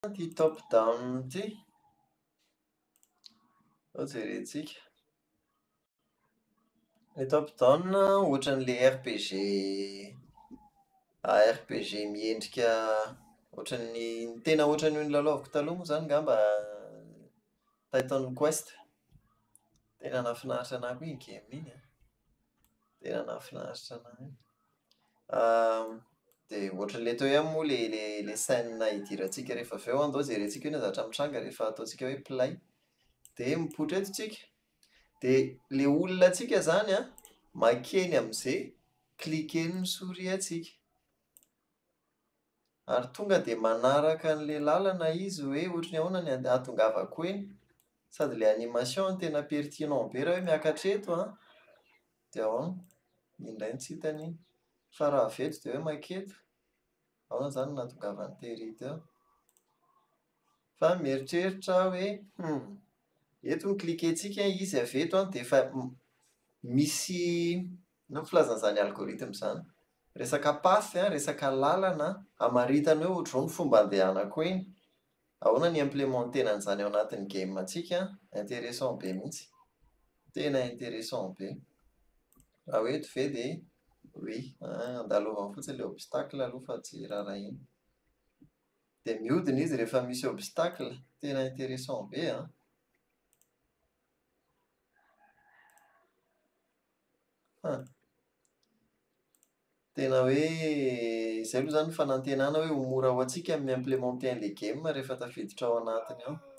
Ty top down ty. Ao jerentsika. Le top down ohatran'le RPG RPG miendrika ohatran'ny tena ohatran'io nilalaoviko taloha moa zany ngamba Titan Quest. Tena nahafinaritra anahy koa iny game iny a. Tena nahafinaritra anahy. Dia ohatran'ilay teo ihany moa le scène hidirantsika rehefa avy eo andao jerentsika hoe zavatra mitranga rehefa ataontsika hoe play. Dia mipoitra eto tsika. Dia le olona antsika zany a makeny amin'izay kliken'ny souris antsika. Ary tonga dia manaraka an'ilay lalana izy hoe ohatran'ny ahoana ny ahatongavako eny. Sady le animation tena pertinent be raha hoe miakatra eto a. Dia ahoana indray ny tsy hitany iny. Fa raha avy eto dia hoe maketo. Ahoana zany nahatongavany tery teo. Fa mieritreritra aho hoe eto ny klikentsika izy avy eto dia efa misy inona filazan'izany algorithme izany. Resaka path resaka lalana hamaritana hoe ohatr'izao ny fomba andehanako eny. Ahoana ny implémentena an'izany ao anatin'ny game antsika. Intéressant be mihitsy. Tena intéressant be. Raha hoe eto ve dia oui, andalovana fotsiny ilay obstacle aloha fa tsy raharahiana. Dia mihodina izy rehefa misy obstacle. Tena intéressant be a. Tena hoe izay aloha zany fanantenana hoe ho mora ho antsika mi-implémenter an'ilay game rehefa tafiditra ao anatiny ao.